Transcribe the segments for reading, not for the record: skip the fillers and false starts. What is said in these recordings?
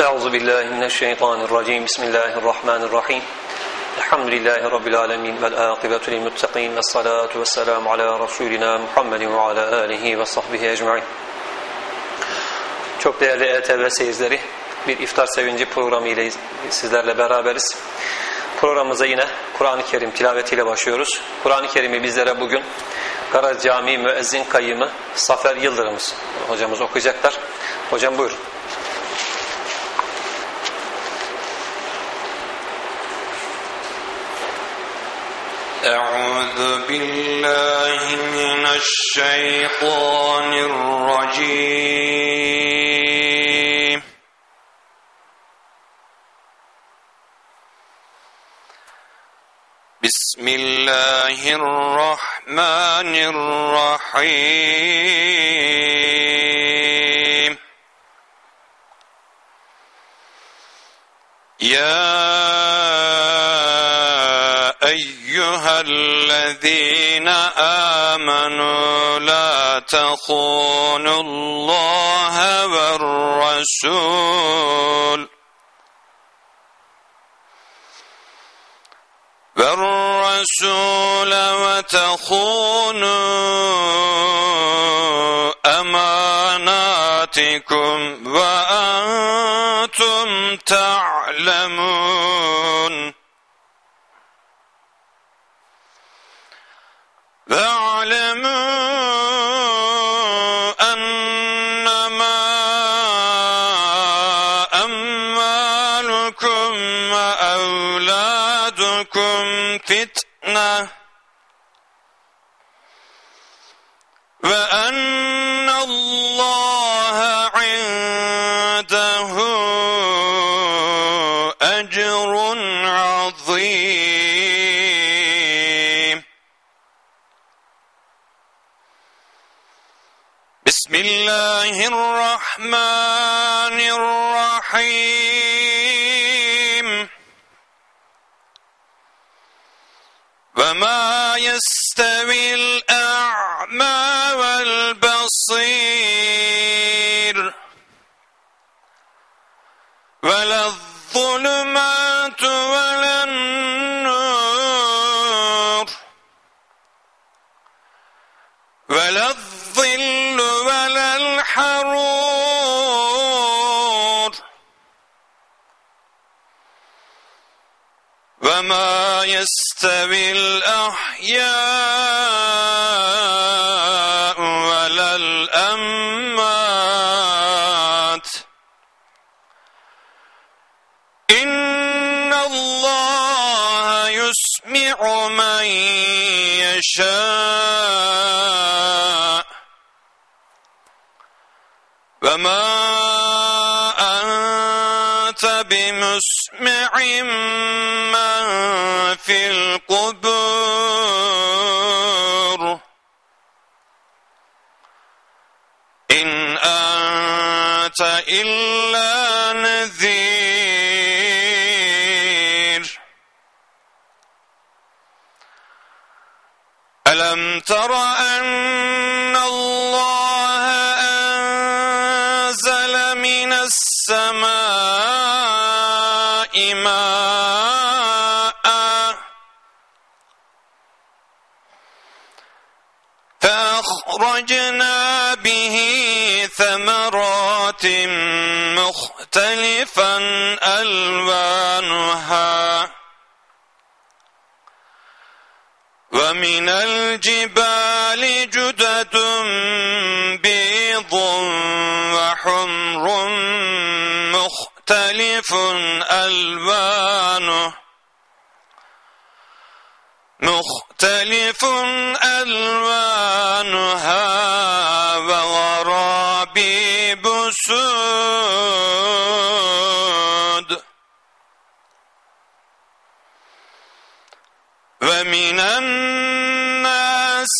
Euzu billahi mineşşeytanirracim. Bismillahirrahmanirrahim. Elhamdülillahi rabbil alamin vel akibetu lil muttaqin. Ves salatu vesselamu ala rasulina Muhammedin ve ala alihi ve sahbihi ecmaîn. Çok değerli ETV seyircileri, bir iftar sevinci programı ile sizlerle beraberiz. Programımıza yine Kur'an-ı Kerim tilavetiyle başlıyoruz. Kur'an-ı Kerim'i bizlere bugün Garaz Camii Müezzin Kayyımı Zafer Yıldırım hocamız okuyacaklar. Hocam buyurun. Euzu billahi mineşşeytanirracim. Bismillahirrahmanirrahim. Ya eyyühellezîne âmenû lâ tehûnullâhe ve'r-rasûl ve tehûnû emânâtikum ve entum ta'lemûn. وَاعْلَمُوا أَنَّمَا أَمْوَالُكُمْ وَأَوْلَادُكُمْ فِتْنَةٌ وَأَنَّ اللَّهَ عِندَهُ أَجْرٌ عَظِيمٌ. Bismillahirrahmanirrahim. وَمَا يَسْتَوِي الْأَعْمَى وَالْبَصِيرُ وَلَا الظُّلُمَاتُ وَلَا النُّورُ وَلَا الظِّلُّ وَلَا الْحَرُورُ وَمَا يَسْتَوِي الْأَحْيَاءُ وَلَا الْأَمْوَاتُ إِنَّ اللَّهَ يُسْمِعُ مَن يَشَاءُ وَمَا أَنْتَ بِمُسْمِعٍ مَّن فِي الْقُبُورِ إِنْ أَنْتَ إِلَّا نَذِيرٌ. أَلَمْ تَرَ أَنَّ اللَّهَ أَنزَلَ مِنَ السَّمَاءِ مَاءً فَأَخْرَجْنَا بِهِ ثَمَرَاتٍ مُخْتَلِفًا أَلْوَانُهَا وَمِنَ الْجِبَالِ جُدَدٌ بِيضٌ وَحُمْرٌ مُخْتَلِفٌ أَلْوَانُهَا وَغَرَابِيبُ سُودٌ وَمِنَ النَّاسِ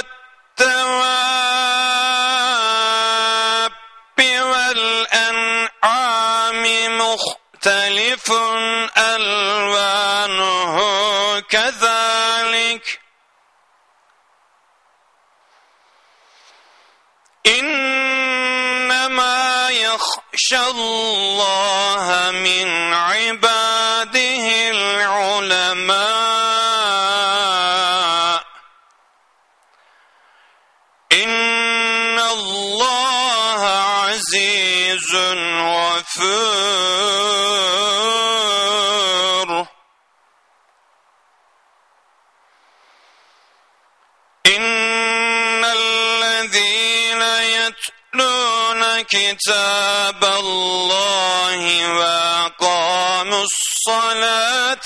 وَالدَّوَابِّ وَالْأَنْعَامِ مُخْتَلِفٌ أَلْوَانُهُ كَذَلِكَ إِنَّمَا يخشى الله من عباده العلماء إن الله عزيز غفور إن الذين يتلون كتاب الله وأقاموا الصلاة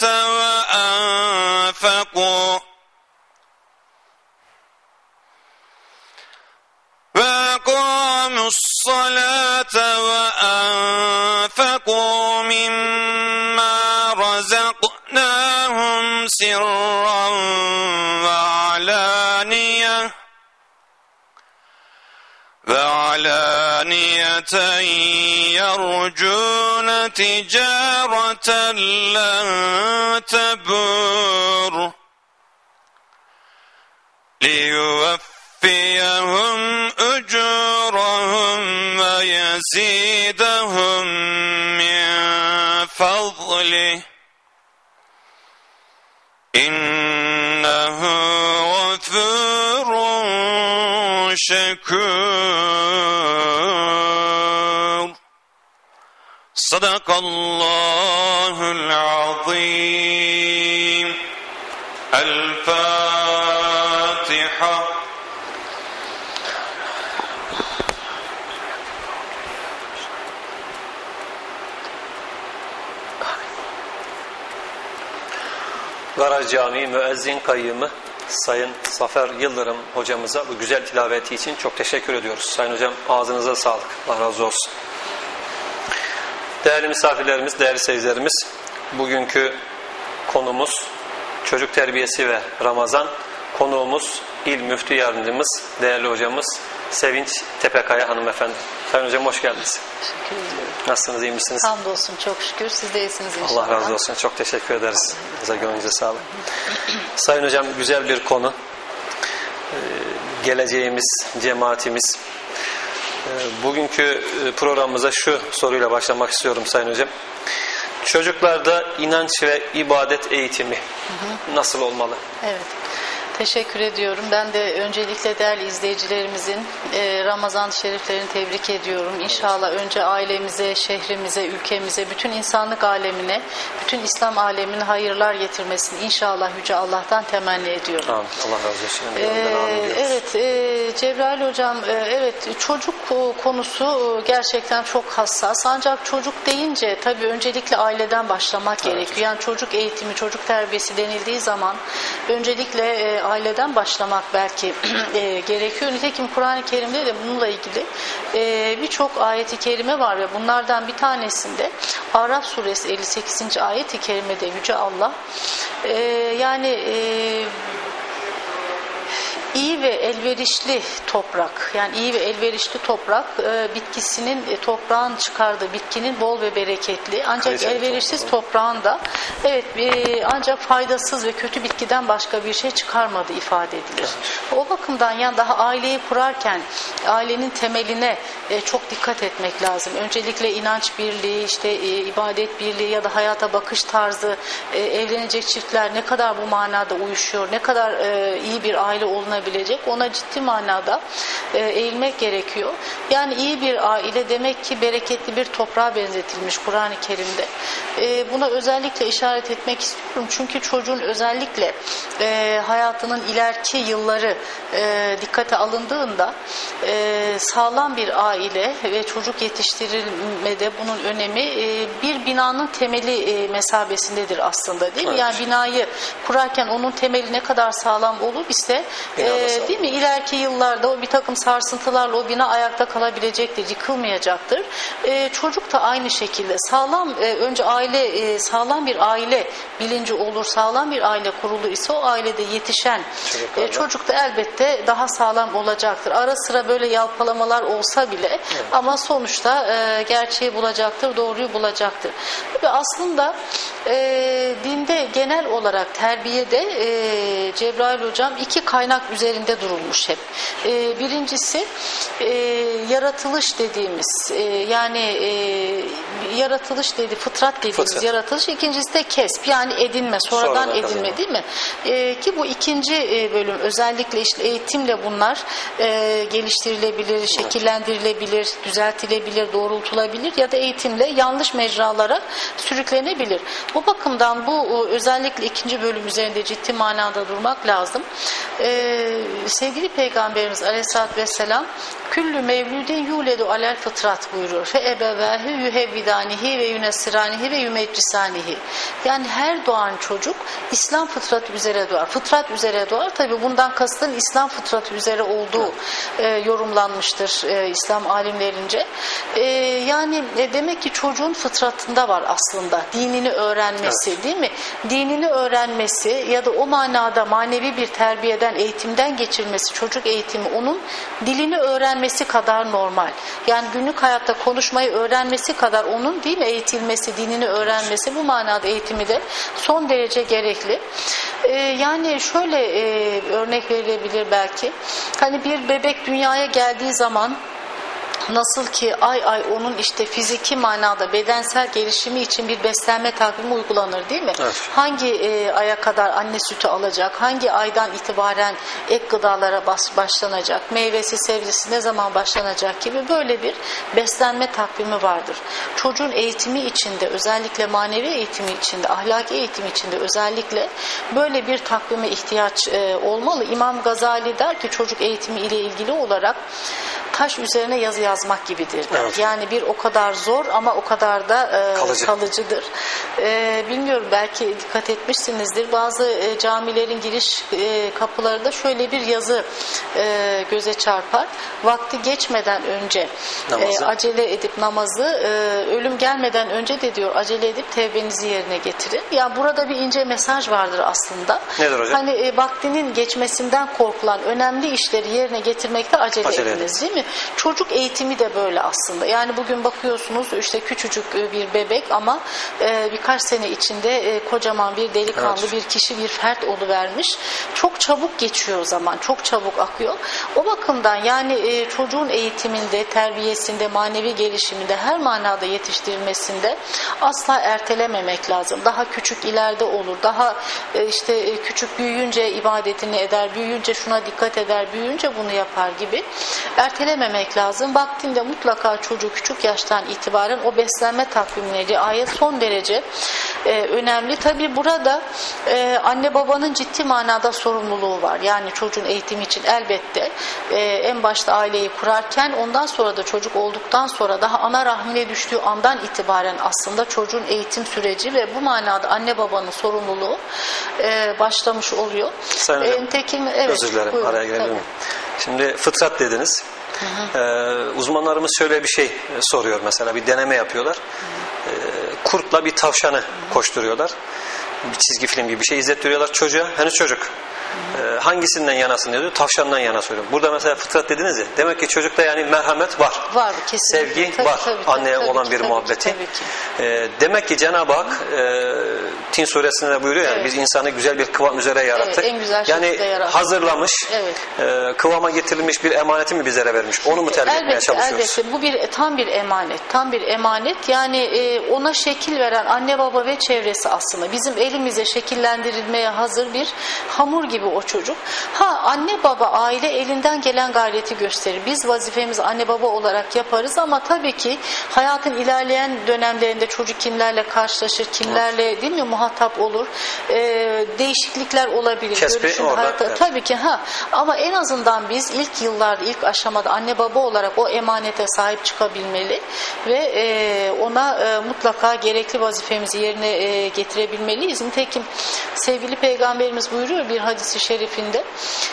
وأنفقوا مما رزقناهم سرا وعلانية يرجون تجارة لن تبور ليوفيهم أجورهم ويزيدهم من فضله إنه غفور شكور صدق الله العظيم. الفاتحة. Garaj Camii Müezzin Kayyımı Sayın Zafer Yıldırım hocamıza bu güzel tilaveti için çok teşekkür ediyoruz. Sayın hocam ağzınıza sağlık. Allah razı olsun. Değerli misafirlerimiz, değerli seyircilerimiz, bugünkü konumuz çocuk terbiyesi ve Ramazan. Konuğumuz İl Müftü Yardımcımız, değerli hocamız Sevinç Tepekaya hanımefendi. Sayın hocam hoş geldiniz. Teşekkür ediyorum. Nasılsınız, iyi misiniz? Hamdolsun, çok şükür. Siz de iyisiniz inşallah. Allah razı olsun. Çok teşekkür ederiz. Gönlünüze sağlık. Sayın hocam güzel bir konu. Geleceğimiz, cemaatimiz. Bugünkü programımıza şu soruyla başlamak istiyorum Sayın hocam. Çocuklarda inanç ve ibadet eğitimi nasıl olmalı? Evet. Teşekkür ediyorum. Ben de öncelikle değerli izleyicilerimizin Ramazan-ı Şeriflerini tebrik ediyorum. İnşallah önce ailemize, şehrimize, ülkemize, bütün insanlık alemine, bütün İslam alemine hayırlar getirmesini inşallah Yüce Allah'tan temenni ediyorum. Amin. Allah razı olsun. Evet, Cebrail hocam, evet çocuk konusu gerçekten çok hassas. Ancak çocuk deyince tabii öncelikle aileden başlamak gerekiyor. Yani çocuk eğitimi, çocuk terbiyesi denildiği zaman öncelikle aileden başlamak belki gerekiyor. Nitekim Kur'an-ı Kerim'de de bununla ilgili birçok ayet-i kerime var ve bunlardan bir tanesinde Araf suresi 58. ayet-i kerimede Yüce Allah iyi ve elverişli toprak, yani iyi ve elverişli toprak bitkisinin, toprağın çıkardığı bitkinin bol ve bereketli, ancak kaliteli elverişsiz toprağın da ancak faydasız ve kötü bitkiden başka bir şey çıkarmadığı ifade edilir. Evet. O bakımdan yani daha aileyi kurarken ailenin temeline çok dikkat etmek lazım. Öncelikle inanç birliği, ibadet birliği ya da hayata bakış tarzı, evlenecek çiftler ne kadar bu manada uyuşuyor, ne kadar iyi bir aile olunabilecek, ona ciddi manada eğilmek gerekiyor. Yani iyi bir aile demek ki bereketli bir toprağa benzetilmiş Kur'an-ı Kerim'de. Buna özellikle işaret etmek istiyorum. Çünkü çocuğun özellikle hayatının ileriki yılları dikkate alındığında sağlam bir aile ve çocuk yetiştirilmede bunun önemi bir binanın temeli mesabesindedir aslında, değil mi? Evet. Yani binayı kurarken onun temeli ne kadar sağlam olur ise değil mi? İleriki yıllarda o bir takım sarsıntılarla o bina ayakta kalabilecektir, yıkılmayacaktır. Çocuk da aynı şekilde sağlam, önce aile, sağlam bir aile bilinci olur, sağlam bir aile kurulu ise o ailede yetişen çocuk da elbette daha sağlam olacaktır. Ara sıra böyle yalpalamalar olsa bile evet, ama sonuçta gerçeği bulacaktır, doğruyu bulacaktır. Ve aslında dinde genel olarak terbiyede Cebrail hocam iki kaynak üzerinde üzerinde durulmuş hep. Birincisi yaratılış dediğimiz yaratılış fıtrat dediğimiz yaratılış. İkincisi de kesp, yani edinme, sonradan edinme, değil mi? Ki bu ikinci bölüm özellikle işte eğitimle bunlar geliştirilebilir, şekillendirilebilir, düzeltilebilir, doğrultulabilir ya da eğitimle yanlış mecralara sürüklenebilir. Bu bakımdan bu özellikle ikinci bölüm üzerinde ciddi manada durmak lazım. Sevgili Peygamberimiz Aleyhisselatü Vesselam küllü mevludin yuledu alel fıtrat buyuruyor. Fe ebevâhü yuhevvidânihi ve yunessirânihi ve yumeccisânihi. Yani her doğan çocuk İslam fıtratı üzere doğar. Fıtrat üzere doğar. Tabi bundan kastın İslam fıtratı üzere olduğu yorumlanmıştır İslam alimlerince. Yani demek ki çocuğun fıtratında var aslında dinini öğrenmesi, değil mi? Dinini öğrenmesi ya da o manada manevi bir terbiyeden, eğitimden geçirmesi, çocuk eğitimi onun dilini öğrenmesi kadar normal. Yani günlük hayatta konuşmayı öğrenmesi kadar onun, değil mi, eğitilmesi, dinini öğrenmesi, bu manada eğitimi de son derece gerekli. Yani şöyle örnek verilebilir belki. Hani bir bebek dünyaya geldiği zaman nasıl ki ay onun işte fiziki manada bedensel gelişimi için bir beslenme takvimi uygulanır, değil mi? Evet. Hangi aya kadar anne sütü alacak, hangi aydan itibaren ek gıdalara başlanacak, meyvesi sebzesi ne zaman başlanacak gibi böyle bir beslenme takvimi vardır. Çocuğun eğitimi içinde, özellikle manevi eğitimi içinde, ahlaki eğitimi içinde özellikle böyle bir takvime ihtiyaç olmalı. İmam Gazali der ki çocuk eğitimi ile ilgili olarak taş üzerine yazı yazmak gibidir. Evet. Yani bir o kadar zor ama o kadar da kalıcıdır. Bilmiyorum, belki dikkat etmişsinizdir. Bazı camilerin giriş kapılarında şöyle bir yazı göze çarpar. Vakti geçmeden önce acele edip namazı, ölüm gelmeden önce de diyor acele edip tevbenizi yerine getirin. Yani burada bir ince mesaj vardır aslında. Nedir hocam? Hani vaktinin geçmesinden korkulan önemli işleri yerine getirmekte acele ediniz, değil mi? Çocuk eğitimi de böyle aslında. Yani bugün bakıyorsunuz işte küçücük bir bebek ama birkaç sene içinde kocaman bir delikanlı, evet, bir kişi, bir fert oluvermiş. Çok çabuk geçiyor zaman, çok çabuk akıyor. O bakımdan yani çocuğun eğitiminde, terbiyesinde, manevi gelişiminde, her manada yetiştirilmesinde asla ertelememek lazım. Daha küçük ileride olur. Daha işte küçük büyüyünce ibadetini eder, büyüyünce şuna dikkat eder, büyüyünce bunu yapar gibi ertelememek lazım. Vaktinde mutlaka çocuğu küçük yaştan itibaren o beslenme takvimine riayet son derece önemli. Tabi burada anne babanın ciddi manada sorumluluğu var. Yani çocuğun eğitimi için elbette en başta aileyi kurarken, ondan sonra da çocuk olduktan sonra daha ana rahmine düştüğü andan itibaren aslında çocuğun eğitim süreci ve bu manada anne babanın sorumluluğu başlamış oluyor. Sayın Hocam, evet, özür dilerim, araya girebilir miyim? Şimdi fıtrat dediniz. Uzmanlarımız şöyle bir şey soruyor, mesela bir deneme yapıyorlar. Kurtla bir tavşanı koşturuyorlar. Bir çizgi film gibi bir şey izlettiriyorlar çocuğa. Henüz çocuk. Hangisinden yanasın diyor, tavşandan yana söylüyor. Burada mesela fıtrat dediniz ya, demek ki çocukta yani merhamet var. Var, kesinlikle. Sevgi var. Anneye olan bir muhabbeti. Demek ki Cenab-ı Hak Tin suresinde de buyuruyor yani, evet, biz insanı güzel bir kıvam üzere yarattık. Evet, en güzel yani yarattık. Hazırlamış, evet, kıvama getirilmiş bir emaneti mi bizlere vermiş? Onu mu terbiye etmeye çalışıyoruz? Elbette. Bu tam bir emanet. Tam bir emanet. Yani ona şekil veren anne baba ve çevresi aslında. Bizim elimize şekillendirilmeye hazır bir hamur gibi o çocuk. Anne baba, aile elinden gelen gayreti gösterir. Biz vazifemizi anne baba olarak yaparız ama tabii ki hayatın ilerleyen dönemlerinde çocuk kimlerle karşılaşır, kimlerle, değil mi, muhatap olur. Değişiklikler olabilir. Kesbi orada. Hayatta, evet. Tabii ki ama en azından biz ilk yıllarda, ilk aşamada anne baba olarak o emanete sahip çıkabilmeli ve ona mutlaka gerekli vazifemizi yerine getirebilmeliyiz. Nitekim sevgili Peygamberimiz buyuruyor bir hadisi şerifinde,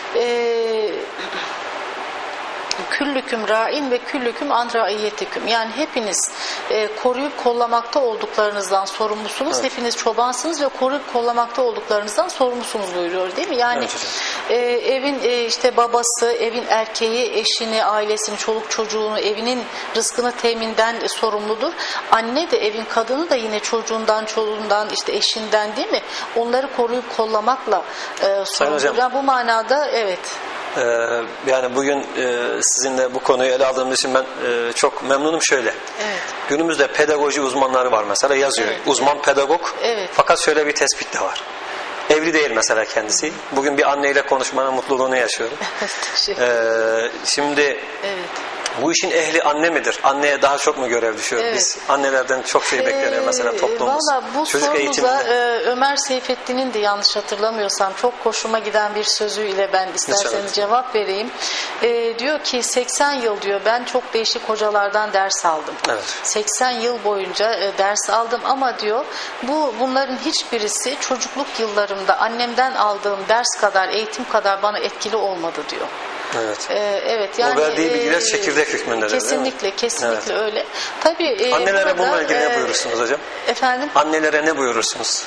küllüküm ra'in ve küllüküm an ra'iyyetikum. Yani hepiniz koruyup kollamakta olduklarınızdan sorumlusunuz. Evet. Hepiniz çobansınız ve koruyup kollamakta olduklarınızdan sorumlusunuz buyuruyor, değil mi? Yani evet, evin işte babası, evin erkeği, eşini, ailesini, çoluk çocuğunu, evinin rızkını teminden sorumludur. Anne de, evin kadını da yine çocuğundan, çoluğundan, işte eşinden, değil mi? Onları koruyup kollamakla sorumludur. Yani bu manada evet. Yani bugün sizinle bu konuyu ele aldığımız için ben çok memnunum şöyle. Evet. Günümüzde pedagoji uzmanları var mesela yazıyor. Evet, Uzman pedagog. Evet. Fakat şöyle bir tespit de var. Evli değil mesela kendisi. Bugün bir anneyle konuşmanın mutluluğunu yaşıyorum. Şimdi Evet. bu işin ehli anne midir? Anneye daha çok mu görev düşüyor? Evet. Biz annelerden çok şey bekleniyor mesela toplumumuz. Valla bu Çocuk sorunuza eğitiminde. Ömer Seyfettin'in de yanlış hatırlamıyorsam çok hoşuma giden bir sözüyle ben isterseniz Lütfen. cevap vereyim. Diyor ki 80 yıl diyor ben çok değişik hocalardan ders aldım. Evet. 80 yıl boyunca ders aldım ama diyor bunların hiçbirisi çocukluk yıllarımda annemden aldığım ders kadar, eğitim kadar bana etkili olmadı diyor. Evet. Evet yani o verdiği bilgiler çekirdek hükmündedir. Kesinlikle Evet. öyle. Tabii annelere burada, bununla ilgili ne buyurursunuz hocam? Efendim? Annelere ne buyurursunuz?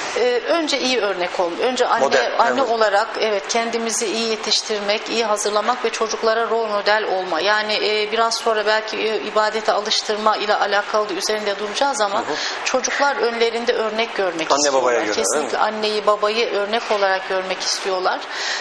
Önce iyi örnek olmak. Önce Model, anne evet. olarak kendimizi iyi yetiştirmek, iyi hazırlamak ve çocuklara rol model olma. Yani biraz sonra belki ibadete alıştırma ile alakalı üzerinde duracağız ama çocuklar önlerinde örnek görmek Anne istiyorlar. babaya göre, kesinlikle anneyi babayı örnek olarak görmek istiyorlar.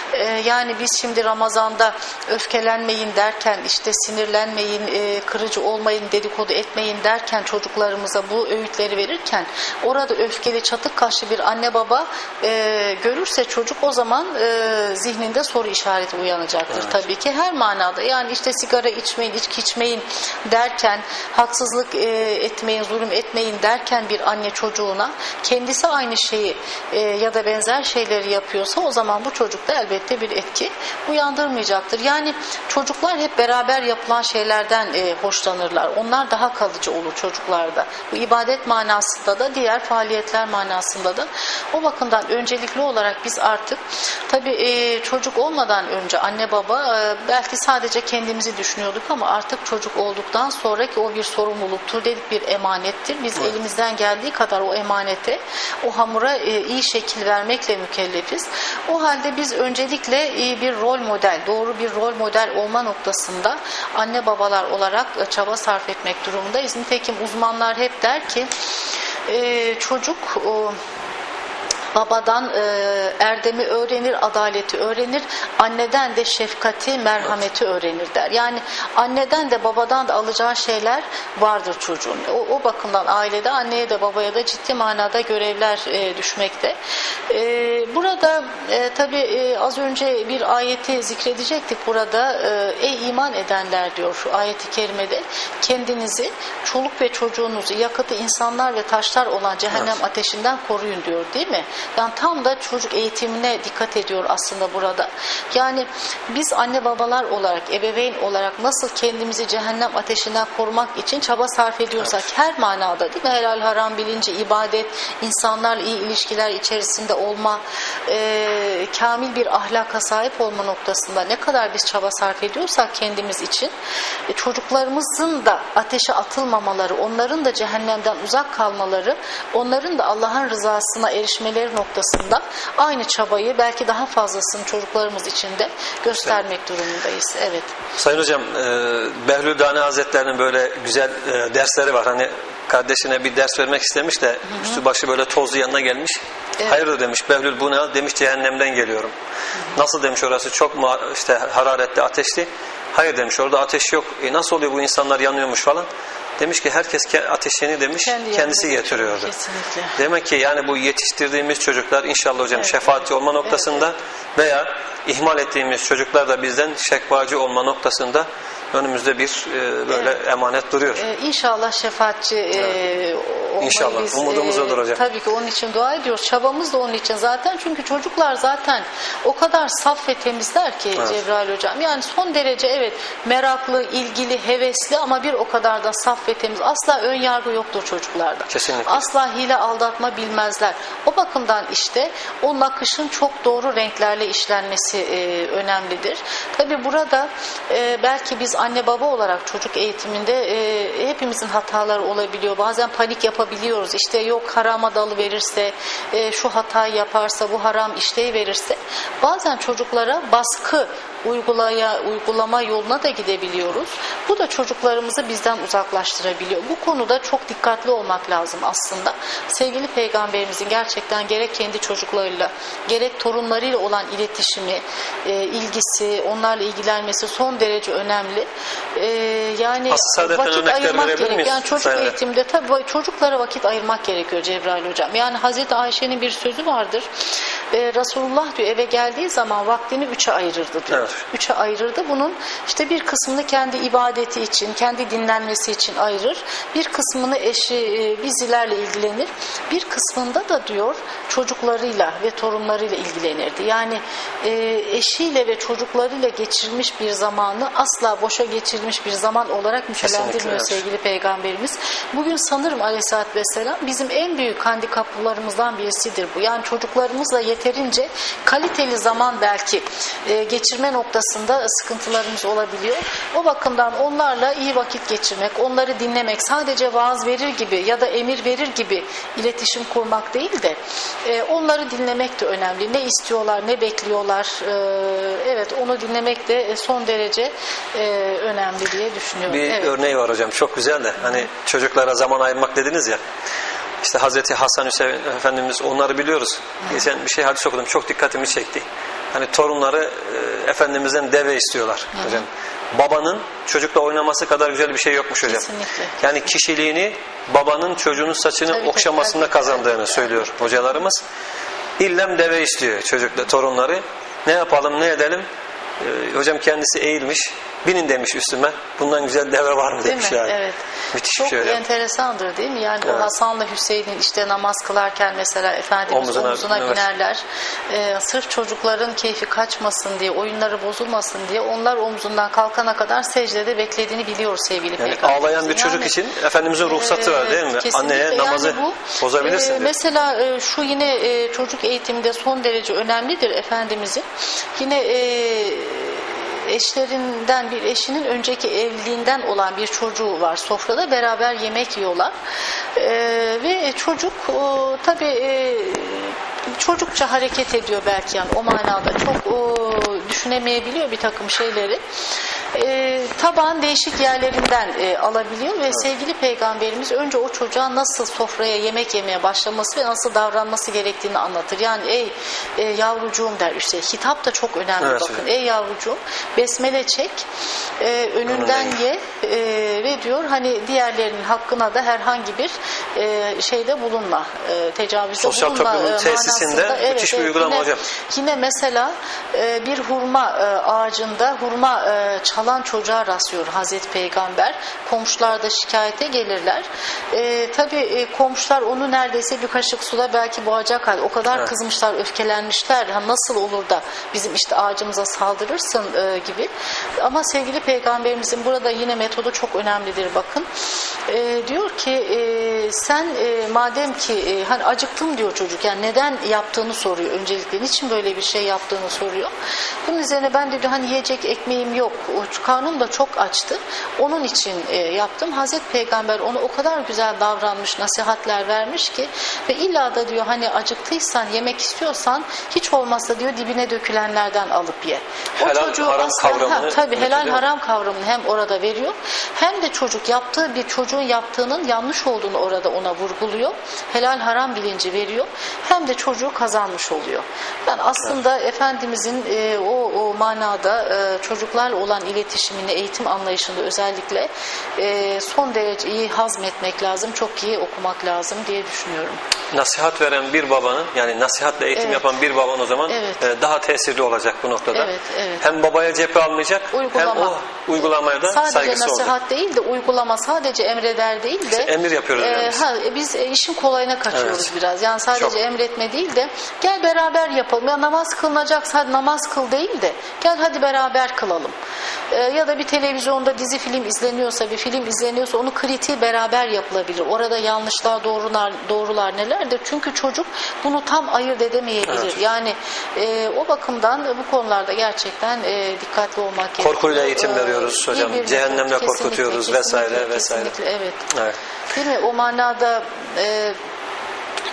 Yani biz şimdi Ramazan'da öfkelenmeyin derken, işte sinirlenmeyin, kırıcı olmayın, dedikodu etmeyin derken çocuklarımıza bu öğütleri verirken orada öfkeli, çatık kaşlı bir anne baba görürse çocuk o zaman zihninde soru işareti uyanacaktır. Evet. Tabii ki her manada. Yani işte sigara içmeyin, içki içmeyin derken, haksızlık etmeyin, zulüm etmeyin derken bir anne çocuğuna kendisi aynı şeyi ya da benzer şeyleri yapıyorsa o zaman bu çocukta elbette bir etki uyandırmayacaktır. Yani çocuklar hep beraber yapılan şeylerden hoşlanırlar. Onlar daha kalıcı olur çocuklarda. Bu ibadet manasında da diğer faaliyetler manasında da. O bakımdan öncelikli olarak biz artık tabii çocuk olmadan önce anne baba belki sadece kendimizi düşünüyorduk ama artık çocuk olduktan sonraki o bir sorumluluktur dedik, bir emanettir. Biz elimizden geldiği kadar o emanete, o hamura iyi şekil vermekle mükellefiz. O halde biz öncelikle iyi bir rol model, doğru bir rol model olma noktasında anne babalar olarak çaba sarf etmek durumundayız. Nitekim uzmanlar hep der ki çocuk babadan erdemi öğrenir, adaleti öğrenir, anneden de şefkati, merhameti öğrenir der. Yani anneden de babadan da alacağı şeyler vardır çocuğun. O bakımdan ailede anneye de babaya da ciddi manada görevler düşmekte. Burada tabi az önce bir ayeti zikredecektik burada. Ey iman edenler diyor ayeti kerimede, kendinizi, çoluk ve çocuğunuzu yakıtı insanlar ve taşlar olan cehennem ateşinden koruyun diyor, değil mi? Yani tam da çocuk eğitimine dikkat ediyor aslında burada. Yani biz anne babalar olarak, ebeveyn olarak nasıl kendimizi cehennem ateşinden korumak için çaba sarf ediyorsak her manada, değil mi? Helal haram bilinci, ibadet, insanlarla iyi ilişkiler içerisinde olma, kamil bir ahlaka sahip olma noktasında ne kadar biz çaba sarf ediyorsak kendimiz için çocuklarımızın da ateşe atılmamaları, onların da cehennemden uzak kalmaları, onların da Allah'ın rızasına erişmeleri noktasında aynı çabayı, belki daha fazlasını çocuklarımız için de göstermek durumundayız. Evet. Sayın Hocam, Behlül Dani Hazretleri'nin böyle güzel dersleri var. Hani kardeşine bir ders vermek istemiş de üstü başı böyle tozlu yanına gelmiş. Evet. Hayırdır demiş Behlül, bu ne? Demiş cehennemden geliyorum. Nasıl demiş, orası çok mu işte hararetli, ateşli? Hayır demiş, orada ateş yok. Nasıl oluyor, bu insanlar yanıyormuş falan. Demiş ki herkes ateşini demiş kendisi getiriyordu. Kesinlikle. Demek ki yani bu yetiştirdiğimiz çocuklar inşallah hocam şefaatçi olma noktasında veya ihmal ettiğimiz çocuklar da bizden şekvacı olma noktasında önümüzde bir böyle emanet duruyor. İnşallah şefaatçi olmayı İnşallah. biz Umudumuz odur hocam. tabii ki onun için dua ediyoruz. Çabamız da onun için zaten. Çünkü çocuklar zaten o kadar saf ve temizler ki Cebrail hocam. Yani son derece meraklı, ilgili, hevesli ama bir o kadar da saf ve temiz. Asla ön yargı yoktur çocuklarda. Kesinlikle. Asla hile, aldatma bilmezler. O bakımdan işte o nakışın çok doğru renklerle işlenmesi önemlidir. Tabii burada belki biz anne baba olarak çocuk eğitiminde hepimizin hataları olabiliyor. Bazen panik yapabiliyoruz. İşte yok harama dalı verirse, şu hatayı yaparsa, bu haram işleyi verirse. Bazen çocuklara baskı uygulama yoluna da gidebiliyoruz. Bu da çocuklarımızı bizden uzaklaştırabiliyor. Bu konuda çok dikkatli olmak lazım aslında. Sevgili Peygamberimizin gerçekten gerek kendi çocuklarıyla gerek torunlarıyla olan iletişimi, ilgisi, onlarla ilgilenmesi son derece önemli. Yani vakit ayırmak gerek. Yani çocuk eğitimde tabii çocuklara vakit ayırmak gerekiyor Cebrail hocam. Yani Hazreti Ayşe'nin bir sözü vardır. Resulullah diyor eve geldiği zaman vaktini 3'e ayırırdı diyor. Evet. 3'e ayırırdı. Bunun işte bir kısmını kendi ibadeti için, kendi dinlenmesi için ayırır. Bir kısmını eşi, dizilerle ilgilenir. Bir kısmında da diyor çocuklarıyla ve torunlarıyla ilgilenirdi. Yani eşiyle ve çocuklarıyla geçirmiş bir zamanı asla boşa geçirilmiş bir zaman olarak nitelendirmiyor sevgili Peygamberimiz. Bugün sanırım Aleyhisselatü Vesselam bizim en büyük handikaplarımızdan birisidir bu. Yani çocuklarımızla yeterince kaliteli zaman belki geçirme noktasında sıkıntılarımız olabiliyor. O bakımdan onlarla iyi vakit geçirmek, onları dinlemek, sadece vaaz verir gibi ya da emir verir gibi iletişim kurmak değil de onları dinlemek de önemli. Ne istiyorlar, ne bekliyorlar. Evet, onu dinlemek de son derece önemli diye düşünüyorum. Bir örneği var hocam, çok güzel de hani çocuklara zaman ayırmak dediniz ya. İşte Hazreti Hasan Hüseyin Efendimiz, onları biliyoruz. Geçen bir şey hadis okudum, çok dikkatimi çekti. Hani torunları Efendimiz'den deve istiyorlar hocam. Babanın çocukla oynaması kadar güzel bir şey yokmuş hocam. Kesinlikle. Yani kişiliğini babanın çocuğunun saçını okşamasında kazandığını söylüyor hocalarımız. İllem deve istiyor çocukla torunları. Ne yapalım, ne edelim? Hocam kendisi eğilmiş, binin demiş üstüme. Bundan güzel deve var mı demiş yani. Evet. Müthiş çok bir şey hocam. enteresandır değil mi? Yani o Hasan'la Hüseyin'in işte namaz kılarken mesela Efendimiz omzuna binerler. Sırf çocukların keyfi kaçmasın diye, oyunları bozulmasın diye onlar omzundan kalkana kadar secdede beklediğini biliyoruz sevgili Peygamberimiz. Ağlayan bir çocuk için Efendimiz'in ruhsatı var değil mi? Anneye namazı yani bozabilirsin. Mesela şu yine çocuk eğitiminde son derece önemlidir Efendimiz'in. Yine eşlerinden bir eşinin önceki evliliğinden olan bir çocuğu var. Sofrada beraber yemek yiyorlar. Ve çocuk tabii çocukça hareket ediyor belki, yani o manada çok düşünemeyebiliyor bir takım şeyleri. Tabağın değişik yerlerinden alabiliyor ve sevgili Peygamberimiz önce o çocuğa nasıl sofraya yemek yemeye başlaması ve nasıl davranması gerektiğini anlatır. Yani ey yavrucuğum der, işte hitap da çok önemli, evet, bakın. Ey yavrucuğum, besmele çek, önünden ye ve diyor hani diğerlerinin hakkına da herhangi bir şeyde bulunma, tecavüzde sosyal bulunma toplumun tesisinde müthiş bir uygulama hocam. Yine mesela bir hurma ağacında hurma çalan çocuğa rastlıyor Hazreti Peygamber. Komşular da şikayete gelirler. Tabii komşular onu neredeyse bir kaşık suda belki boğacak hal. O kadar kızmışlar, öfkelenmişler. Nasıl olur da bizim işte ağacımıza saldırırsın gibi. Ama sevgili Peygamberimizin burada yine metodu çok önemlidir bakın. Diyor ki sen madem ki hani acıktım diyor çocuk. Yani neden yaptığını soruyor öncelikle. Niçin böyle bir şey yaptığını soruyor. Bunun üzerine ben de hani yiyecek ekmeğim yok. Karnım da çok açtı. Onun için yaptım. Hazreti Peygamber ona o kadar güzel davranmış, nasihatler vermiş ki ve illa da diyor hani acıktıysan, yemek istiyorsan hiç olmazsa diyor dibine dökülenlerden alıp ye. O helal çocuğu haram kavramını tabii helal haram kavramını hem orada veriyor hem de çocuk yaptığı bir çocuğun yaptığının yanlış olduğunu orada ona vurguluyor. Helal haram bilinci veriyor. Hem de çocuğu kazanmış oluyor. Yani aslında Efendimizin o manada çocuklarla olan iletişimini, eğitim anlayışında özellikle son derece iyi hazmetmek lazım, çok iyi okumak lazım diye düşünüyorum. Nasihat veren bir babanın, yani nasihatle eğitim yapan bir babanın o zaman daha tesirli olacak bu noktada. Evet. Hem babaya cephe almayacak, hem o uygulamaya da saygısı olacak. Sadece nasihat değil de uygulama, sadece emreder değil de emir yapıyoruz yani. Biz işin kolayına kaçıyoruz biraz. Yani sadece emretme değil de gel beraber yapalım. Ya namaz kılınacaksa namaz kıl değil de gel hadi beraber kılalım. Ya da bir televizyonda dizi film izleniyorsa, bir film izleniyorsa onu kritiği beraber yapılabilir. Orada yanlışlar, doğrular nelerdir? Çünkü çocuk bunu tam ayırt edemeyebilir. Evet. Yani o bakımdan bu konularda gerçekten dikkatli olmak gerekiyor. Korkuyla eğitim veriyoruz hocam. Cehennemle korkutuyoruz vesaire. Kesinlikle, evet. Değil mi? O manada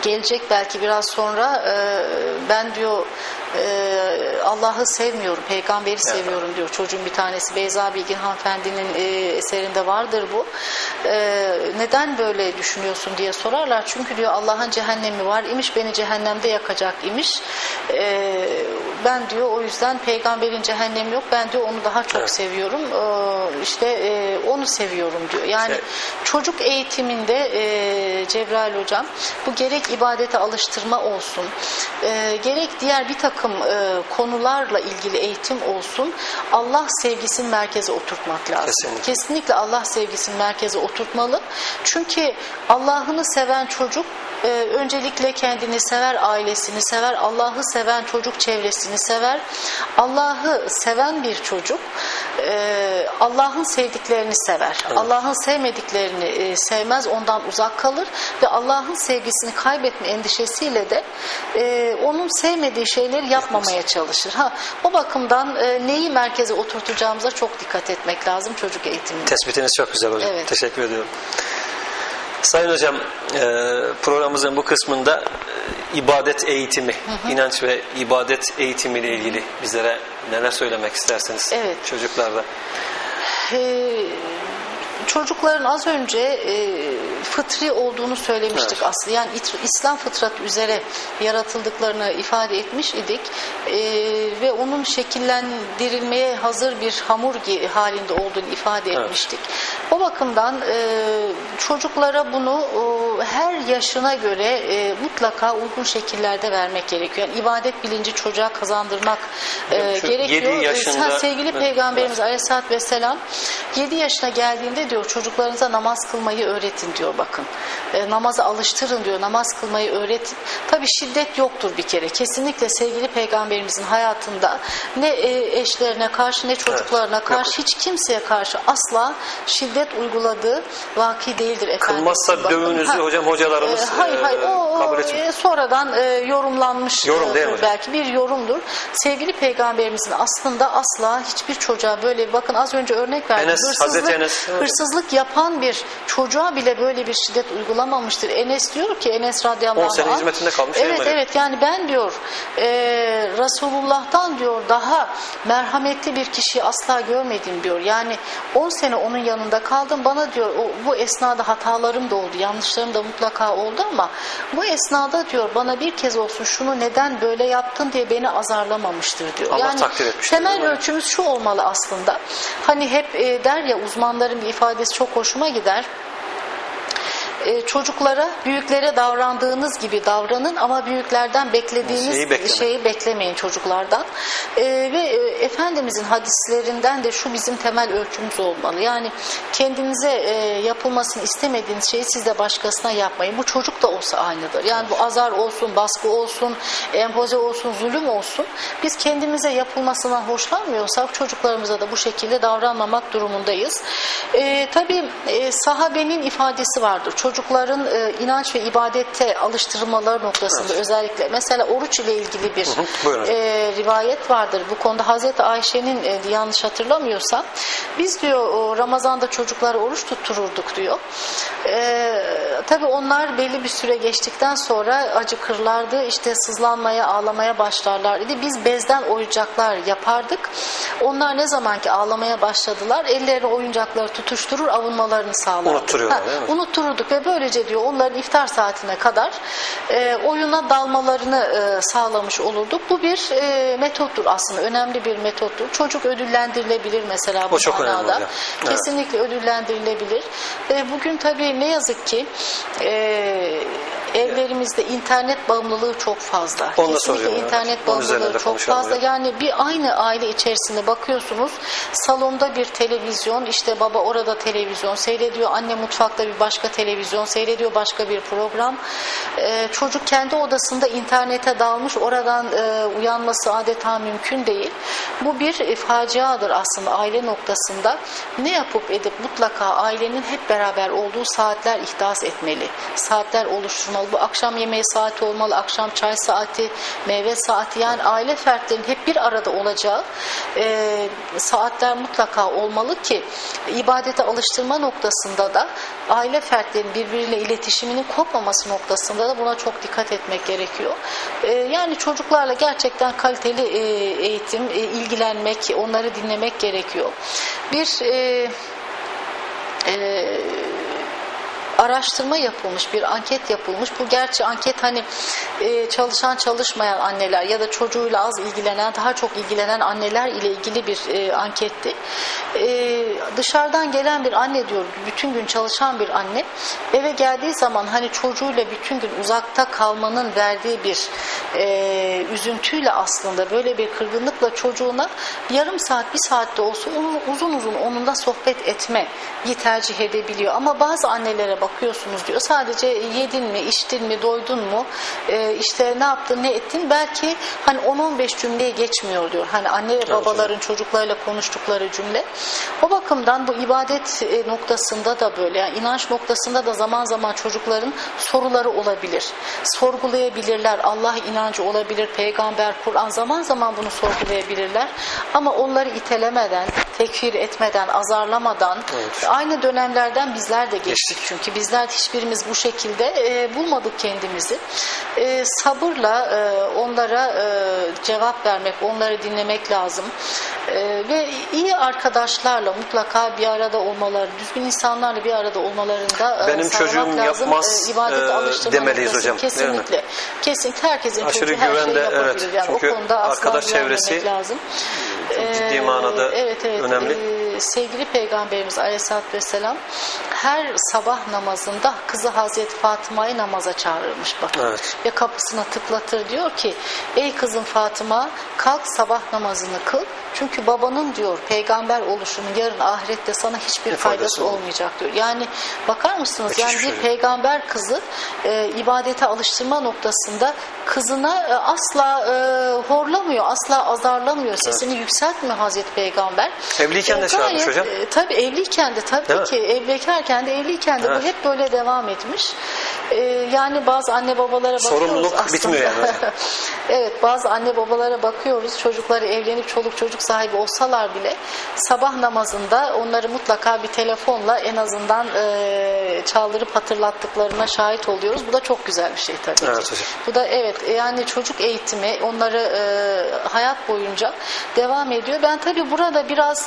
gelecek belki biraz sonra, ben diyor Allah'ı sevmiyorum, peygamberi seviyorum diyor. Çocuğun bir tanesi, Beyza Bilgin hanımefendinin eserinde vardır bu. Neden böyle düşünüyorsun diye sorarlar. Çünkü diyor Allah'ın cehennemi var imiş, beni cehennemde yakacak imiş. Ben diyor o yüzden peygamberin cehennemi yok, ben diyor onu daha çok seviyorum. Onu seviyorum diyor. Yani çocuk eğitiminde Cebrail hocam, bu gerek ibadete alıştırma olsun, gerek diğer bir takım konularla ilgili eğitim olsun, Allah sevgisini merkeze oturtmak lazım. Kesinlikle Allah sevgisini merkeze oturtmalı. Çünkü Allah'ını seven çocuk öncelikle kendini sever, ailesini sever, Allah'ı seven çocuk çevresini sever. Allah'ı seven bir çocuk Allah'ın sevdiklerini sever. Evet. Allah'ın sevmediklerini sevmez, ondan uzak kalır ve Allah'ın sevgisini kaybetme endişesiyle de onun sevmediği şeyleri yapmamaya çalışır. O bakımdan neyi merkeze oturtacağımıza çok dikkat etmek lazım çocuk eğitiminde. Tespitiniz çok güzel hocam. Evet. Teşekkür ediyorum. Sayın hocam, programımızın bu kısmında ibadet eğitimi, inanç ve ibadet eğitimiyle ilgili bizlere neler söylemek istersiniz çocuklarda? Çocukların az önce fıtri olduğunu söylemiştik aslında. Yani İslam fıtratı üzere yaratıldıklarını ifade etmiş idik. Ve onun şekillendirilmeye hazır bir hamur halinde olduğunu ifade etmiştik. O bakımdan çocuklara bunu her yaşına göre mutlaka uygun şekillerde vermek gerekiyor. Yani ibadet bilinci çocuğa kazandırmak gerekiyor. Sevgili Peygamberimiz Aleyhisselatü Vesselam 7 yaşına geldiğinde diyor çocuklarınıza namaz kılmayı öğretin diyor, bakın. Namaza alıştırın diyor, namaz kılmayı öğretin. Tabi şiddet yoktur bir kere. Kesinlikle sevgili Peygamberimizin hayatında ne eşlerine karşı ne çocuklarına karşı hiç kimseye karşı asla şiddet uyguladığı vaki değildir efendim. Kılmazsa dövünüzü hocam hocalarımız hayır, kabul etmiyor. Sonradan yorumlanmış belki bir yorumdur. Sevgili Peygamberimizin aslında asla hiçbir çocuğa böyle, bakın az önce örnek verdim. Hırsızlık yapan bir çocuğa bile böyle bir şiddet uygulamamıştır. Enes diyor ki, Enes radıyallahu anh. 10 sene hizmetinde kalmış. Evet yani ben diyor Resulullah'tan diyor daha merhametli bir kişiyi asla görmedim diyor. Yani 10 sene onun yanında kaldım, bana diyor bu esnada hatalarım da oldu, yanlışlarım da mutlaka oldu ama bu esnada diyor bana bir kez olsun şunu neden böyle yaptın diye beni azarlamamıştır diyor. Allah yani temel ölçümüz şu olmalı aslında. Hani hep der ya, uzmanların bir ifadesi çok hoşuma gider. Çocuklara, büyüklere davrandığınız gibi davranın ama büyüklerden beklediğiniz şeyi beklemeyin çocuklardan. Ve Efendimizin hadislerinden de şu bizim temel ölçümüz olmalı. Yani kendinize yapılmasını istemediğiniz şeyi siz de başkasına yapmayın. Bu çocuk da olsa aynıdır. Yani bu azar olsun, baskı olsun, empoze olsun, zulüm olsun. Biz kendimize yapılmasından hoşlanmıyorsak çocuklarımıza da bu şekilde davranmamak durumundayız. Tabii sahabenin ifadesi vardır. Çocukların inanç ve ibadette alıştırmaları noktasında özellikle mesela oruç ile ilgili bir rivayet vardır. Bu konuda Hazreti Ayşe'nin yanlış hatırlamıyorsam biz diyor Ramazan'da çocuklara oruç tuttururduk diyor. Tabii onlar belli bir süre geçtikten sonra acıkırlardı, işte sızlanmaya, ağlamaya başlarlardı. Biz bezden oyuncaklar yapardık. Onlar ne zaman ki ağlamaya başladılar, ellerine oyuncakları tutuşturur, avunmalarını sağlardık. Unuttururduk ve böylece diyor onların iftar saatine kadar oyuna dalmalarını sağlamış olurduk. Bu bir metottur aslında, önemli bir metottur. Çocuk ödüllendirilebilir mesela bu manada. Kesinlikle ödüllendirilebilir. Bugün tabii ne yazık ki evlerimizde internet bağımlılığı çok fazla. Kesinlikle internet bağımlılığı çok fazla. Yani bir aynı aile içerisinde bakıyorsunuz, salonda bir televizyon, işte baba orada televizyon seyrediyor, anne mutfakta bir başka televizyon seyrediyor, başka bir program. Çocuk kendi odasında internete dalmış, oradan uyanması adeta mümkün değil. Bu bir faciadır aslında aile noktasında. Ne yapıp edip mutlaka ailenin hep beraber olduğu saatler ihdas etmeli. Saatler oluşturmalı olmalı. Bu akşam yemeği saati olmalı, akşam çay saati, meyve saati. Yani aile fertlerinin hep bir arada olacağı saatler mutlaka olmalı ki ibadete alıştırma noktasında da aile fertlerinin birbiriyle iletişiminin kopmaması noktasında da buna çok dikkat etmek gerekiyor. Yani çocuklarla gerçekten kaliteli eğitim, ilgilenmek, onları dinlemek gerekiyor. Bir araştırma yapılmış, bir anket yapılmış. Bu gerçi anket hani çalışan çalışmayan anneler ya da çocuğuyla az ilgilenen, daha çok ilgilenen anneler ile ilgili bir anketti. Dışarıdan gelen bir anne diyor, bütün gün çalışan bir anne eve geldiği zaman hani çocuğuyla bütün gün uzakta kalmanın verdiği bir üzüntüyle aslında böyle bir kırgınlıkla çocuğuna yarım saat, bir saatte olsa uzun uzun onunla sohbet etmeyi tercih edebiliyor. Ama bazı annelere bakıyorsunuz diyor, sadece yedin mi, içtin mi, doydun mu, işte ne yaptın, ne ettin, belki hani 10-15 cümleye geçmiyor diyor. Hani anne ve babaların çocuklarıyla konuştukları cümle. O bakımdan bu ibadet noktasında da böyle, yani inanç noktasında da zaman zaman çocukların soruları olabilir. Sorgulayabilirler. Allah inancı olabilir, peygamber, Kur'an, zaman zaman bunu sorgulayabilirler. Ama onları itelemeden, tekfir etmeden, azarlamadan, aynı dönemlerden bizler de geçtik çünkü bizler hiçbirimiz bu şekilde bulmadık kendimizi. Sabırla onlara cevap vermek, onları dinlemek lazım. Ve iyi arkadaşlarla mutlaka bir arada olmaları, düzgün insanlarla bir arada olmalarında benim çocuğum lazım. yapmaz demeliyiz hocam. Kesinlikle. Kesinlikle herkesin aşırı çocuğu her şeyi yapabilir. Evet. Yani çünkü o konuda arkadaş çevresi lazım. Çok ciddi manada önemli. Sevgili Peygamberimiz Aleyhisselatü Vesselam her sabah namazında kızı Hazreti Fatıma'yı namaza çağırırmış bakın. Evet. Ve kapısına tıklatır, diyor ki ey kızım Fatıma, kalk sabah namazını kıl. Çünkü babanın diyor peygamber oluşunun yarın ahirette sana hiçbir faydası olmayacak diyor. Yani bakar mısınız? Yani bir peygamber kızı ibadete alıştırma noktasında kızına asla horlamıyor, asla azarlamıyor, sesini yükseltmiyor Hazreti Peygamber. Evliyken de çağırmış hocam. Tabii evliyken de, tabii ki bekarken de, evliyken de bu hep böyle devam etmiş. Yani bazı anne babalara bakıyoruz. Sorumluluk aslında. bitmiyor yani. Evet, bazı anne babalara bakıyoruz. Çocukları evlenip çoluk çocuk sahibi olsalar bile sabah namazında onları mutlaka bir telefonla en azından çaldırıp hatırlattıklarına şahit oluyoruz. Bu da çok güzel bir şey tabii ki. Evet hocam. Bu da yani çocuk eğitimi onları hayat boyunca devam ediyor. Ben tabii burada biraz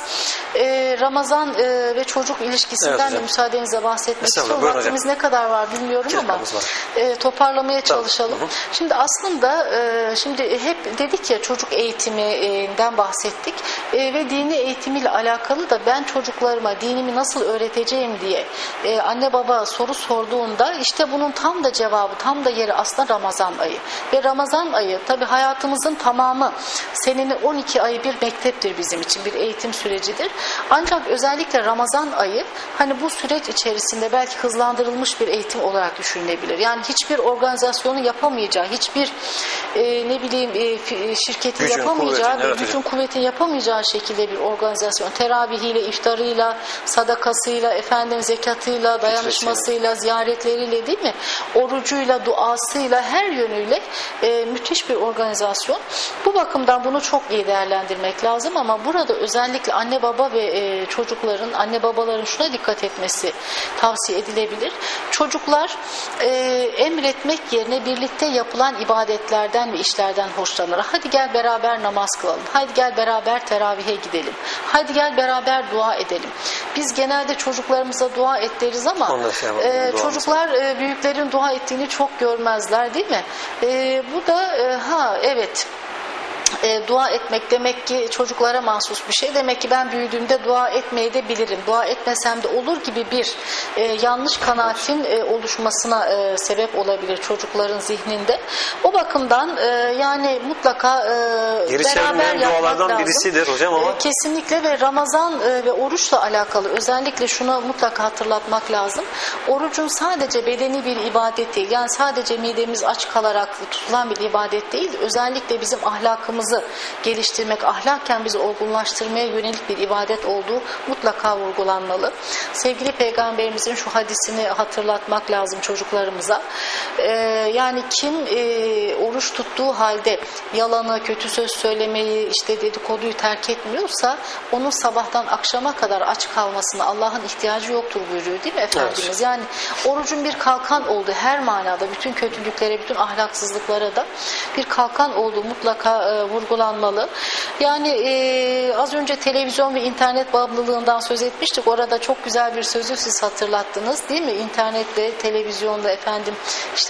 Ramazan ve çocuk ilişkisinden de müsaadenizle bahsetmek istiyorum. Vaktimiz ne kadar var bilmiyorum ama toparlamaya çalışalım. Şimdi aslında şimdi hep dedik ya, çocuk eğitiminden bahsettik ve dini eğitimiyle alakalı da ben çocuklarıma dinimi nasıl öğreteceğim diye anne baba soru sorduğunda işte bunun tam da cevabı, tam da yeri aslında Ramazan ayı. Ve Ramazan ayı tabii hayatımızın tamamı, senenin 12 ayı bir mekteptir bizim için, bir eğitim sürecidir. Ancak özellikle Ramazan ayı hani bu süreç içerisinde belki hızlandırılmış bir eğitim olarak düşünülebilir. Yani hiçbir organizasyonu yapamayacağı, hiçbir şirketin yapamayacağı, bütün kuvvetin yapamayacağı şekilde bir organizasyon. Teravihiyle, iftarıyla, sadakasıyla, zekatıyla, dayanışmasıyla, ziyaretleriyle, değil mi? Orucuyla, duasıyla, her yönüyle müthiş bir organizasyon. Bu bakımdan bunu çok iyi değerlendirmek lazım ama burada özellikle anne baba ve çocukların, anne babaların şuna dikkat etmesi tavsiye edilebilir. Çocuklar emretmek yerine birlikte yapılan ibadetlerden ve işlerden hoşlanır. Hadi gel beraber namaz kılalım. Hadi gel beraber teravihe gidelim. Hadi gel beraber dua edelim. Biz genelde çocuklarımıza dua et deriz ama çocuklar büyüklerin dua ettiğini çok görmezler, değil mi? Bu da evet, dua etmek demek ki çocuklara mahsus bir şey. Demek ki ben büyüdüğümde dua etmeyi de bilirim. Dua etmesem de olur gibi bir yanlış kanaatin oluşmasına sebep olabilir çocukların zihninde. O bakımdan yani mutlaka beraber yapmak lazım. Birisidir hocam ama. Kesinlikle. Ve Ramazan ve oruçla alakalı özellikle şunu mutlaka hatırlatmak lazım. Orucun sadece bedeni bir ibadet değil. Yani sadece midemiz aç kalarak tutulan bir ibadet değil. Özellikle bizim ahlakımızı ahlakımızı geliştirmek, ahlakken bizi olgunlaştırmaya yönelik bir ibadet olduğu mutlaka vurgulanmalı. Sevgili Peygamberimizin şu hadisini hatırlatmak lazım çocuklarımıza. Yani kim oruç tuttuğu halde yalanı, kötü söz söylemeyi, işte dedikoduyu terk etmiyorsa onun sabahtan akşama kadar aç kalmasına Allah'ın ihtiyacı yoktur buyuruyor değil mi Efendimiz? Evet. Yani orucun bir kalkan olduğu, her manada bütün kötülüklere, bütün ahlaksızlıklara da bir kalkan olduğu mutlaka vurgulanmalı. Yani az önce televizyon ve internet bağımlılığından söz etmiştik. Orada çok güzel bir sözü siz hatırlattınız değil mi? İnternet ve televizyonda efendim işte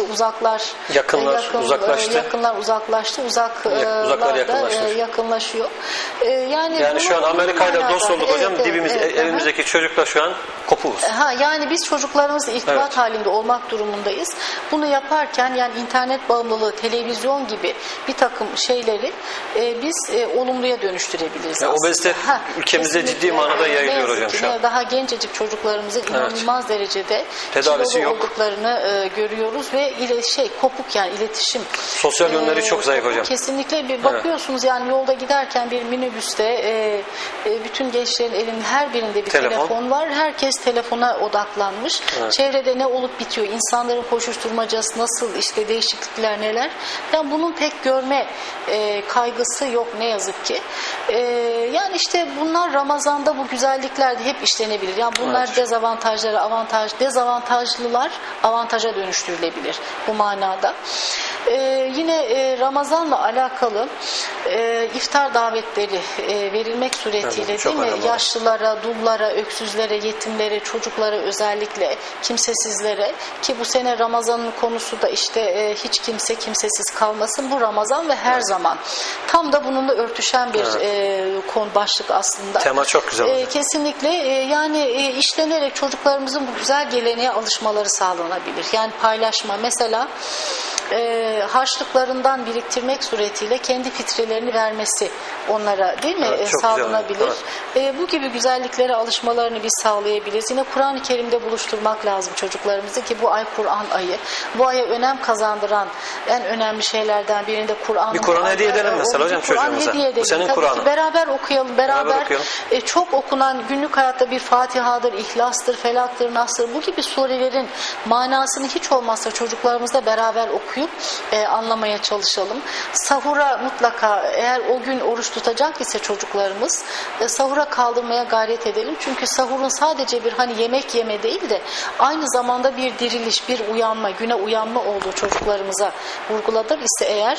uzaklaştı. Yakınlar uzaklaştı. Uzaklar da yakınlaşıyor. Yani şu an Amerika'yla dost olduk hocam. Evet, dibimiz, elimizdeki çocuklar şu an kopuğuz. Yani biz çocuklarımızla irtibat halinde olmak durumundayız. Bunu yaparken yani internet bağımlılığı, televizyon gibi bir takım şeyleri biz olumluya dönüştürebiliriz. Obezite ülkemizde ciddi manada yayılıyor hocam şu an. Daha gencecik çocuklarımızın inanılmaz derecede kilolu olduklarını görüyoruz ve kopuk yani iletişim. Sosyal yönleri çok zayıf hocam. Kesinlikle bir bakıyorsunuz yani yolda giderken bir minibüste bütün gençlerin elinde her birinde bir telefon var. Herkes telefona odaklanmış. Evet. Çevrede ne olup bitiyor? İnsanların koşuşturmacası nasıl, işte değişiklikler neler? Yani bunun pek görme kaygısı yok ne yazık ki. Yani işte bunlar Ramazan'da bu güzellikler de hep işlenebilir. Yani bunlar dezavantajları dezavantajlılar avantaja dönüştürülebilir bu manada. Yine Ramazan'la alakalı iftar davetleri verilmek suretiyle değil mi? Yaşlılara, dullara, öksüzlere, yetimlere, çocuklara özellikle kimsesizlere ki bu sene Ramazan'ın konusu da işte hiç kimse kimsesiz kalmasın. Bu Ramazan ve her zaman. Tam da bununla örtüşen bir konu başlık aslında. Tema çok güzel. Kesinlikle yani işlenerek çocuklarımızın bu güzel geleneğe alışmaları sağlanabilir. Yani paylaşma mesela harçlıklarından biriktirmek suretiyle kendi fitrelerini vermesi onlara değil mi sağlanabilir. Bu gibi güzelliklere alışmalarını biz sağlayabiliriz. Yine Kur'an-ı Kerim'de buluşturmak lazım çocuklarımızı ki bu ay Kur'an ayı. Bu aya önem kazandıran en önemli şeylerden birinde Kur'an. Bir Kur'an hediye edelim mesela hocam çocuğumuza. Bu senin Kur'an'ın. Beraber okuyalım. Beraber çok okunan günlük hayatta bir Fatiha'dır, İhlas'tır, Felak'tır, Nas'tır bu gibi surelerin manasını hiç olmazsa çocuklarımızla beraber okuyup anlamaya çalışalım. Sahura mutlaka eğer o gün oruç tutacak ise çocuklarımız sahura kaldırmaya gayret edelim. Çünkü sahurun sadece bir yemek yeme değil de aynı zamanda bir diriliş, bir uyanma, güne uyanma olduğu çocuklarımıza vurguladır ise eğer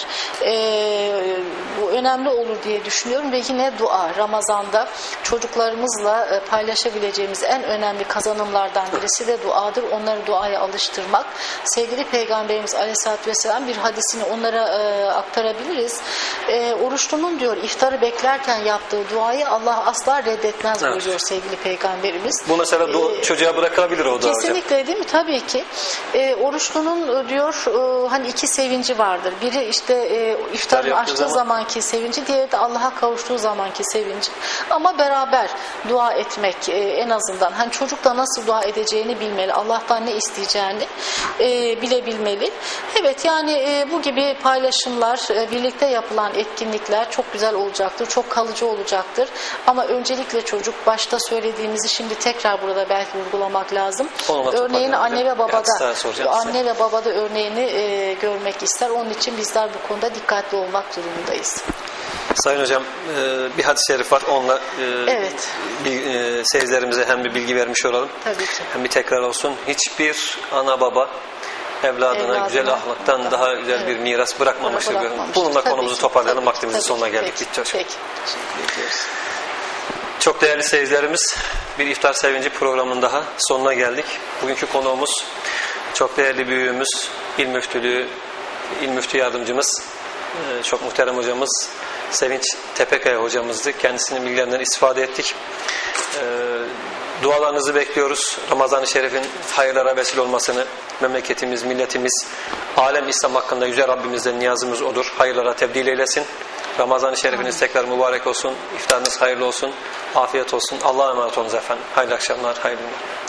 bu önemli olur diye düşünüyorum ve yine dua. Ramazan'da çocuklarımızla paylaşabileceğimiz en önemli kazanımlardan birisi de duadır. Onları duaya alıştırmak. Sevgili Peygamberimiz Aleyhisselatü Vesselam bir hadisini onlara aktarabiliriz. Oruçlunun diyor iftarı beklerken yaptığı duayı Allah asla reddetmez buyuruyor sevgili Peygamberimiz. Bu mesela çocuğa bırakılabilir o dua. Kesinlikle değil mi? Tabii ki. Oruçlunun diyor iki sevinci vardır. Biri işte iftarını açtığı zamanki sevinci, diğeri de Allah'a kavuştuğu zamanki sevinci. Ama beraber dua etmek en azından. Çocuk da nasıl dua edeceğini bilmeli. Allah'tan ne isteyeceğini bilebilmeli. Evet yani bu gibi paylaşımlar, birlikte yapılan etkinlikler çok güzel olacaktır. Çok kalıcı olacaktır. Ama öncelikle çocuk başta söylediğimizi şimdi tekrar burada belki vurgulamak lazım. Örneğini anne ve babada örneğini görmek ister. Onun için bizler bu konuda dikkatli olmak durumundayız. Sayın Hocam bir hadis-i şerif var. Onunla seyircilerimize hem bir bilgi vermiş olalım. Tabii ki. Hem bir tekrar olsun. Hiçbir ana baba evladına güzel ahlaktan daha güzel bir miras bırakmamıştır. Bununla konumuzu toparlayalım. Vaktimizin sonuna geldik. Bitti hocam. Peki. Teşekkür ediyoruz. Çok değerli seyircilerimiz, bir iftar sevinci programının daha sonuna geldik. Bugünkü konuğumuz çok değerli büyüğümüz, İl Müftü Yardımcımız, çok muhterem hocamız Sevinç Tepekaya hocamızdı. Kendisinin bilgilerinden istifade ettik. Dualarınızı bekliyoruz. Ramazan-ı Şerif'in hayırlara vesile olmasını memleketimiz, milletimiz, alem İslam hakkında Yüce Rabbimizden niyazımız odur. Hayırlara tebdil eylesin. Ramazan-ı Şerifiniz tekrar mübarek olsun. İftarınız hayırlı olsun. Afiyet olsun. Allah'a emanet olunuz efendim. Hayırlı akşamlar, hayırlı günler.